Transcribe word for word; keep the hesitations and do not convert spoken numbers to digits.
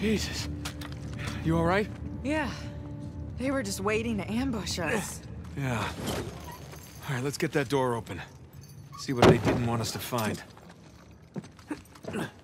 Jesus. You all right? Yeah. They were just waiting to ambush us. Yeah. All right, let's get that door open. See what they didn't want us to find.